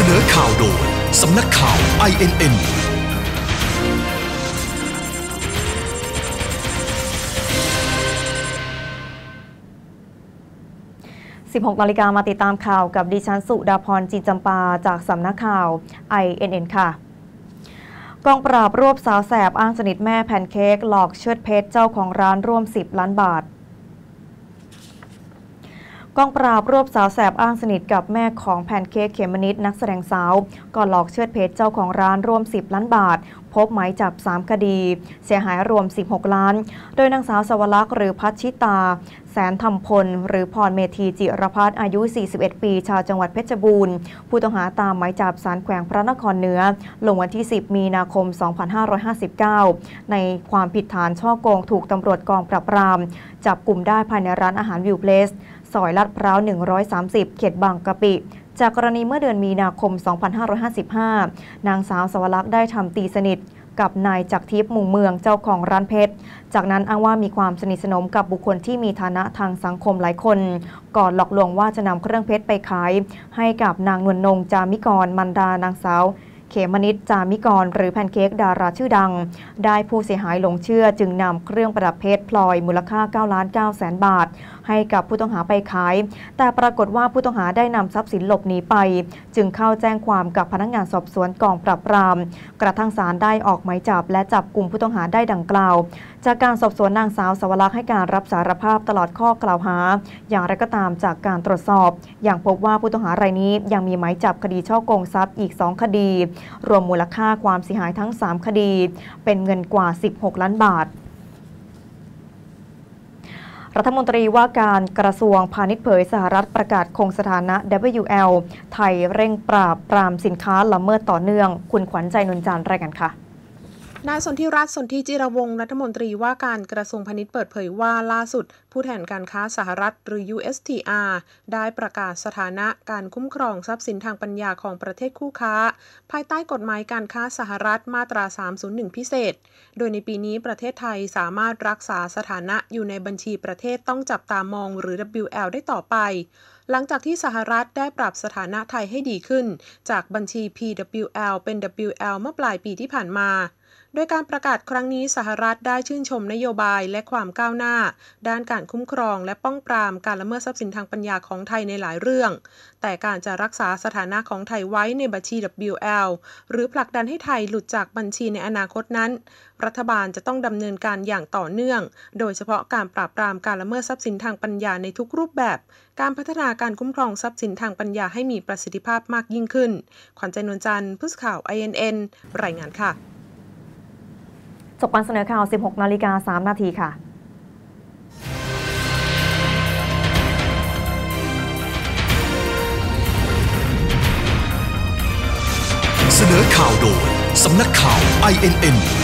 นอข่าวโดยสำนักข่าว INN 16 นาฬิกามาติดตามข่าวกับดิฉันสุดาพรจินจำปาจากสำนักข่าว INN ค่ะกองปราบรวบสาวแสบอ้างสนิทแม่แพนเค้กหลอกเชิดเพชรเจ้าของร้านร่วม10 ล้านบาทกองปราบรวบสาวแสบอ้างสนิทกับแม่ของแพนเค้กเขมนิดนักแสดงสาวก่อนหลอกเชิดเพชรเจ้าของร้านร่วม10 ล้านบาทพบหมายจับ3 คดีเสียหายรวม16 ล้านโดยนางสาวสวรักษ์หรือพัชชิตาแสนธรรมพลหรือพรเมธีจิรพัฒน์อายุ41 ปีชาวจังหวัดเพชรบูรณ์ผู้ต้องหาตามหมายจับศาลแขวงพระนครเหนือลงวันที่10 มีนาคม 2559ในความผิดฐานฉ้อโกงถูกตำรวจกองปราบปรามจับกลุ่มได้ภายในร้านอาหารวิวเพลสซอยลาดพร้าว130เขตบางกะปิจากกรณีเมื่อเดือนมีนาคม 2555 นางสาวสวรักษ์ได้ทำตีสนิทกับนายจักรทิพย์มุงเมืองเจ้าของร้านเพชรจากนั้นอ้างว่ามีความสนิทสนมกับบุคคลที่มีฐานะทางสังคมหลายคนก่อนหลอกลวงว่าจะนำเครื่องเพชรไปขายให้กับนางนวลนงจามิกรมันดานางสาวเขมนิดจามิกรหรือแพนเค้กดาราชื่อดังได้ผู้เสียหายหลงเชื่อจึงนำเครื่องประดับเพชรพลอยมูลค่า 9,900,000 บาทให้กับผู้ต้องหาไปขายแต่ปรากฏว่าผู้ต้องหาได้นำทรัพย์สินหลบหนีไปจึงเข้าแจ้งความกับพนักงานสอบสวนกองปราบปรามกระทั่งศาลได้ออกหมายจับและจับกลุ่มผู้ต้องหาได้ดังกล่าวจากการสอบสวนนางสาวสวรักษ์ให้การรับสารภาพตลอดข้อกล่าวหาอย่างไรก็ตามจากการตรวจสอบอย่างพบว่าผู้ต้องหารายนี้ยังมีหมายจับคดีฉ้อโกงทรัพย์อีก2 คดีรวมมูลค่าความเสียหายทั้ง3 คดีเป็นเงินกว่า16 ล้านบาทรัฐมนตรีว่าการกระทรวงพาณิชย์เผยสหรัฐประกาศคงสถานะ WL ไทยเร่งปราบปรามสินค้าละเมิดต่อเนื่องคุณขวัญใจนนจันทร์รายงานค่ะนายสนธิรัตน์ สนธิจิรวงศ์รัฐมนตรีว่าการกระทรวงพาณิชย์เปิดเผยว่าล่าสุดผู้แทนการค้าสหรัฐหรือ USTR ได้ประกาศสถานะการคุ้มครองทรัพย์สินทางปัญญาของประเทศคู่ค้าภายใต้กฎหมายการค้าสหรัฐมาตรา 301 พิเศษโดยในปีนี้ประเทศไทยสามารถรักษาสถานะอยู่ในบัญชีประเทศต้องจับตามองหรือ WL ได้ต่อไปหลังจากที่สหรัฐได้ปรับสถานะไทยให้ดีขึ้นจากบัญชี PWL เป็น WL เมื่อปลายปีที่ผ่านมาโดยการประกาศครั้งนี้สหรัฐได้ชื่นชมนโยบายและความก้าวหน้าด้านการคุ้มครองและป้องปรามการละเมิดทรัพย์สินทางปัญญาของไทยในหลายเรื่องแต่การจะรักษาสถานะของไทยไว้ในบัญชี WL หรือผลักดันให้ไทยหลุดจากบัญชีในอนาคตนั้นรัฐบาลจะต้องดำเนินการอย่างต่อเนื่องโดยเฉพาะการปราบปรามการละเมิดทรัพย์สินทางปัญญาในทุกรูปแบบการพัฒนาการคุ้มครองทรัพย์สินทางปัญญาให้มีประสิทธิภาพมากยิ่งขึ้นขวัญใจนวลจันทร์ผู้สื่อข่าว INN รายงานค่ะจบการเสนอข่าว 16 นาฬิกา 3 นาทีค่ะเสนอข่าวโดยสำนักข่าว INN